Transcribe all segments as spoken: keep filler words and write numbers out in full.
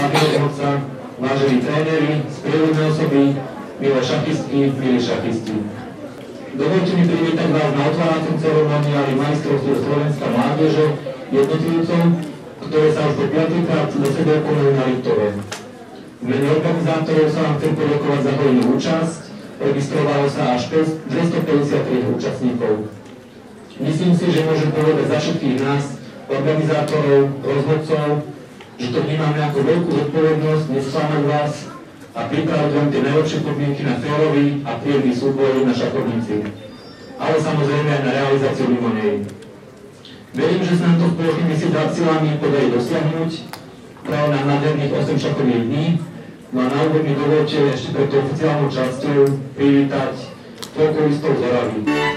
Mladého vážení tréneri, sprievodné osoby, milé šachistky, milí šachisti. Dovolte mi privítať vás na otváracom ceremoniáli majstrovstiev Slovenska mládeže jednotlivcom, ktoré sa už po piatýkrát do sebe konajú na Liptove. V mene organizátorov sa vám chcem poďakovať za hojnú účasť, registrovalo sa až dvestopäťdesiattri účastníkov. Myslím si, že môžem povedať za všetkých nás, organizátorov, rozhodcov, že to vnímame ako veľkú zodpovednosť nesklamať vás a pripraviť vám tie najlepšie podmienky na férový a príjemný súboj na šachovnici, ale samozrejme aj na realizáciu mimo nej. Verím, že sa nám to spoločnými silami podarí dosiahnuť práve na nádherných osem šachových dní. No a na úvod mi dovolte ešte pred oficiálnou časťou privítať folkloristov z Oravy.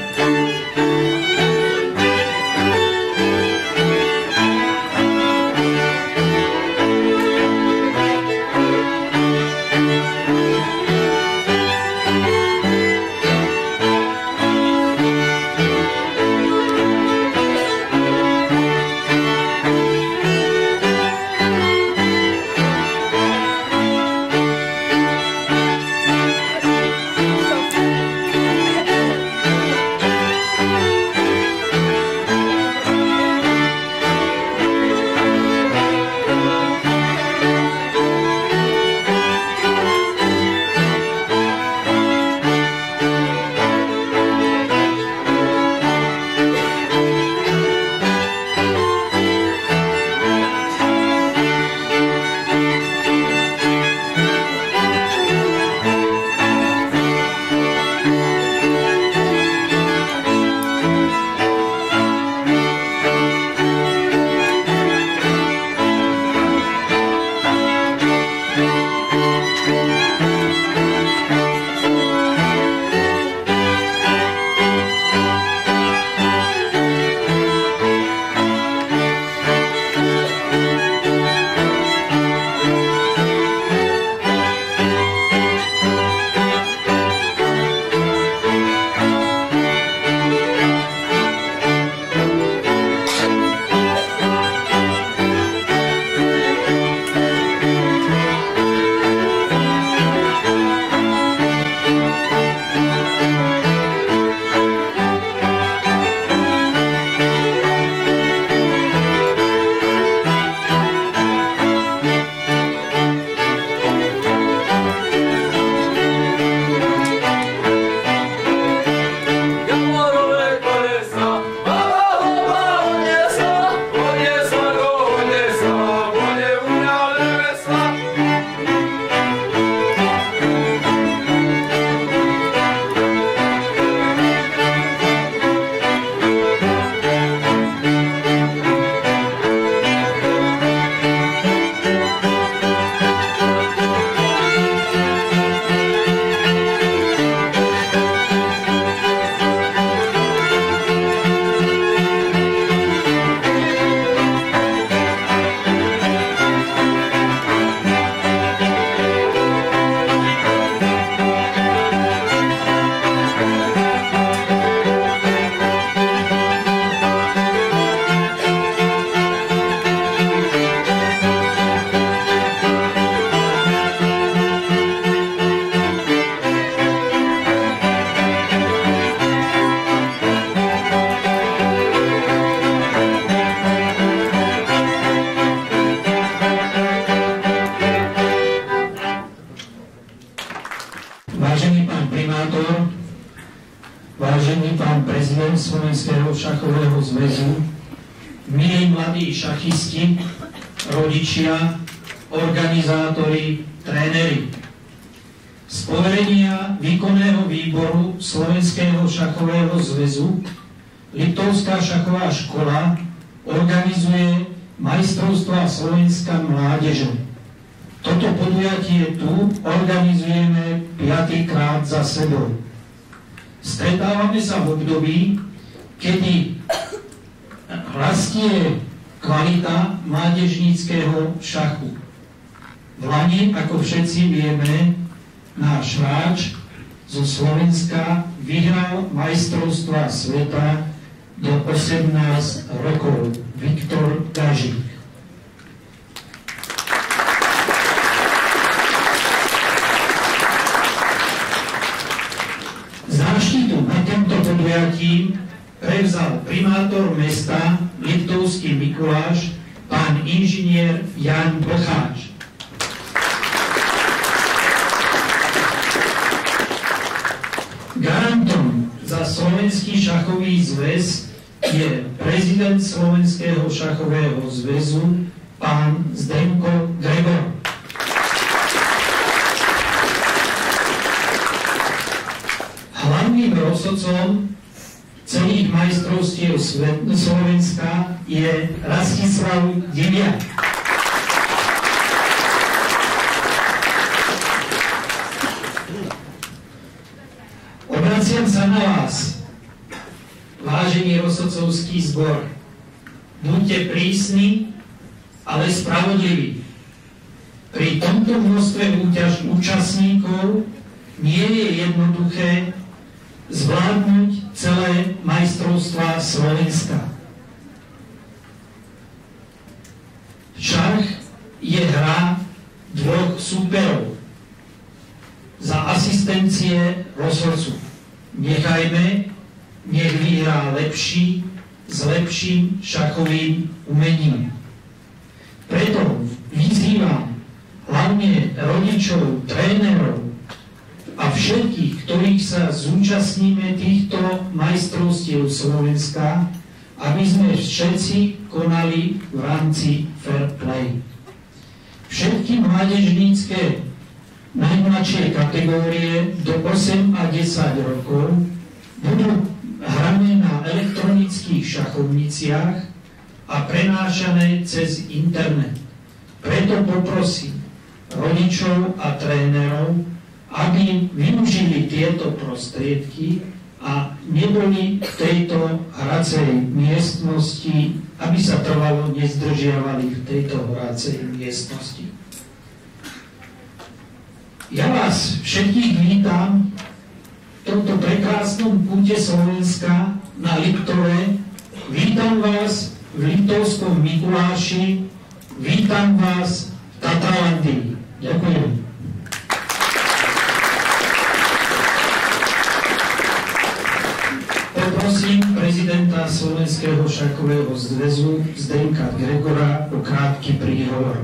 Slovenského šachového zväzu, milí mladí šachisti, rodičia, organizátori, tréneri. Z poverenia výkonného výboru Slovenského šachového zväzu Liptovská šachová škola organizuje majstrovstvá Slovenska mládeže. Toto podujatie tu organizujeme piatýkrát za sebou. Stretávame sa v období, kedy rastie kvalita mládežníckeho šachu. V lani, ako všetci vieme, náš hráč zo Slovenska vyhral majstrovstvá sveta do osemnásť rokov, Viktor Gažík. Jan Bocháč. Garantom za Slovenský šachový zväz je prezident Slovenského šachového zväzu pán Zdenko Gregor. Hlavným rozhodcom celých majstrovstiev Slovenska je Rastislav Diviak. Obraciam sa na vás, vážený rozhodcovský zbor. Buďte prísni, ale spravodliví. Pri tomto množstve účastníkov nie je jednoduché zvládnuť celé majstrovstvá Slovenska. Šach je hra dvoch súperov za asistencie rozhodcu. Nechajme, nech vyhrá lepší s lepším šachovým umením. Preto vyzývam hlavne rodičov, trénerov a všetkých, ktorých sa zúčastníme týchto majstrovstiev Slovenska, aby sme všetci konali v rámci fair play. Všetky mládežnícke najmladšie kategórie do osem a desať rokov budú hrané na elektronických šachovniciach a prenášané cez internet. Preto poprosím rodičov a trénerov, aby využili tieto prostriedky a neboli v tejto hracej miestnosti, aby sa trvalo nezdržiavali v tejto hracej miestnosti. Ja vás všetkých vítam v tomto prekrásnom púte Slovenska na Liptove. Vítam vás v Liptovskom Mikuláši. Vítam vás v Tatralandii. Ďakujem. Poprosím prezidenta Slovenského šachového zväzu Zdenka Gregora o krátky príhovor.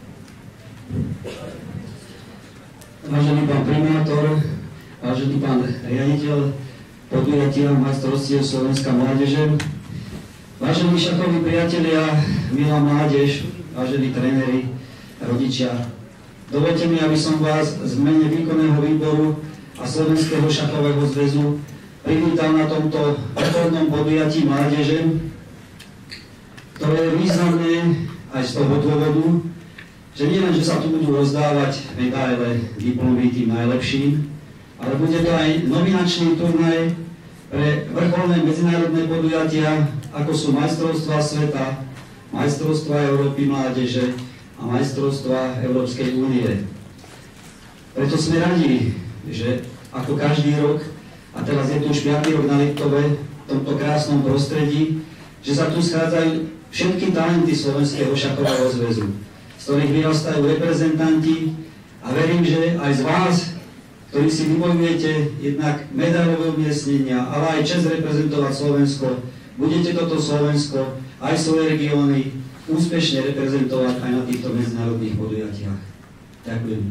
Vážený pán primátor, vážený pán riaditeľ podujatia majstrovstiev Slovenska mládeže, vážení šachoví priatelia, milá mládež, vážení tréneri, rodičia, dovoľte mi, aby som vás z mene výkonného výboru a Slovenského šachového zväzu privítal na tomto rekordnom podujatí mládeže, ktoré je významné aj z toho dôvodu, že nie len, že sa tu budú rozdávať medaile, diplomy tým najlepším, ale bude to aj nominačný turnaj pre vrcholné medzinárodné podujatia, ako sú majstrovstvá sveta, majstrovstvá Európy mládeže a majstrovstvá Európskej únie. Preto sme radi, že ako každý rok, a teraz je tu už piaty rok na Liptove, v tomto krásnom prostredí, že sa tu schádzajú všetky talenty Slovenského šachového zväzu, z ktorých vyrastajú reprezentanti, a verím, že aj z vás, ktorí si vybojujete jednak medailové umiestnenia, ale aj čest reprezentovať Slovensko, budete toto Slovensko, aj svoje regióny úspešne reprezentovať aj na týchto medzinárodných podujatiach. Ďakujem.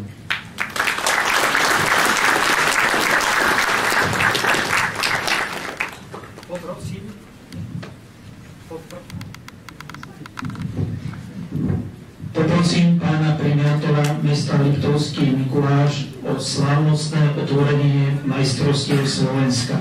Poprosím. Poprosím pána primátora mesta Liptovský Mikuláš o slávnostné otvorenie majstrovstiev Slovenska.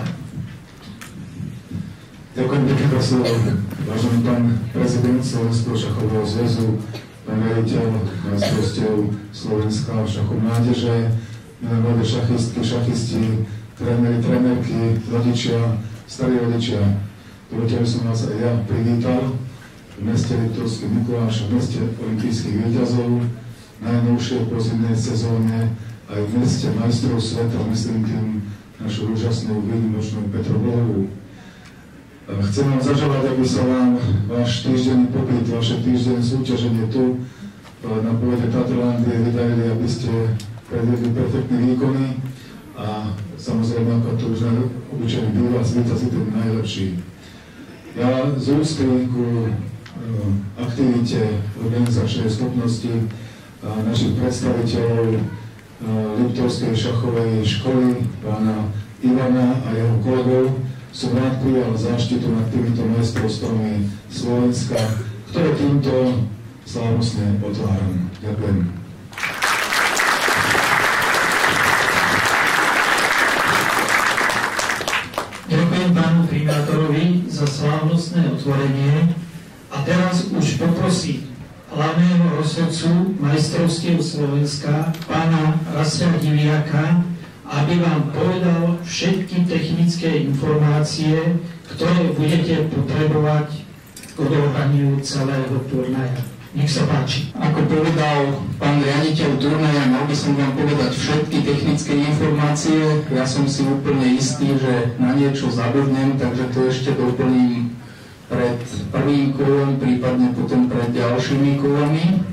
Ďakujem pekne za slovo. Vážený pán prezident Slovenského šachového zväzu, pán riaditeľ majstrovstiev Slovenska v šachu mládeže, milé mladé šachistky, šachisti, tréneri, trénerky, rodičia, starí rodičia. Dovoľte, aby som vás aj ja privítal v meste Liptovský Mikuláš, v meste olympijských víťazov, najnovšej pozimnej sezóne, aj v meste majstrov sveta, myslím tým našu úžasnú výnimočnú Petrobolovú. Chcem vám zaželať, aby sa vám váš týždenný pobyt, vaše týždenné súťaženie tu na pôde Tatralandie vydarili, aby ste predvedli perfektné výkony a samozrejme, ako to už obyčajne býva, zvýťazí ten najlepší. Ja z úcty ku aktivite organizačnej schopnosti našich predstaviteľov Liptovskej šachovej školy, pána Ivana a jeho kolegov. Som rád prijal záštitu nad týmito majstrovstvami Slovenska, ktoré týmto slávnostne otváram. Ďakujem. Ďakujem pánu primátorovi za slávnostné otvorenie a teraz už poprosím hlavného rozhodcu majstrovstiev Slovenska, pána Rastia Diviaka, aby vám povedal všetky technické informácie, ktoré budete potrebovať k odohraniu celého turnaja. Nech sa páči. Ako povedal pán riaditeľ turnaja, mal by som vám povedať všetky technické informácie. Ja som si úplne istý, že na niečo zabudnem, takže to ešte doplním pred prvým kolom, prípadne potom pred ďalšími kolami.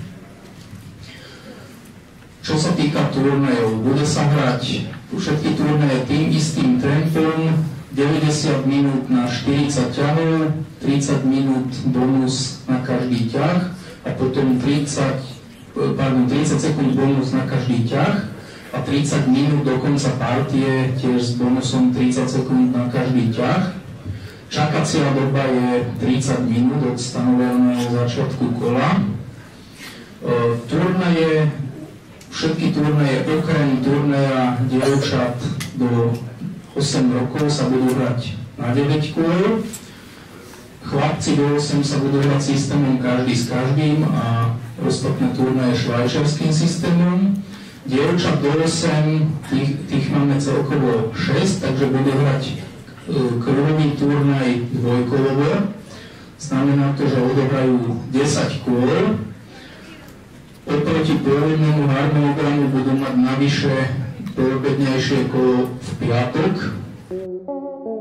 Čo sa týka turnajov, bude sa hrať všetky turnaje tým istým tempom, deväťdesiat minút na štyridsať ťahov, tridsať minút bonus na každý ťah a potom tridsať, pardon, tridsať sekúnd bonus na každý ťah a tridsať minút do konca partie tiež s bonusom tridsať sekúnd na každý ťah. Čakacia doba je tridsať minút od stanoveného začiatku kola. E, turnaje, všetky turnaje okrem turnaja dievčat do osem rokov sa budú hrať na deväť kôl. Chlapci do osem sa budú hrať systémom každý s každým a ostatné turnaje švajčiarským systémom. Dievčat do osem, tých, tých máme celkovo šesť, takže budú hrať kruhový turnaj dvojkolovo. Znamená to, že odohrajú desať kôl. Oproti pôvodnému harmonogramu budú mať navyše poobednejšie kolo v piatok.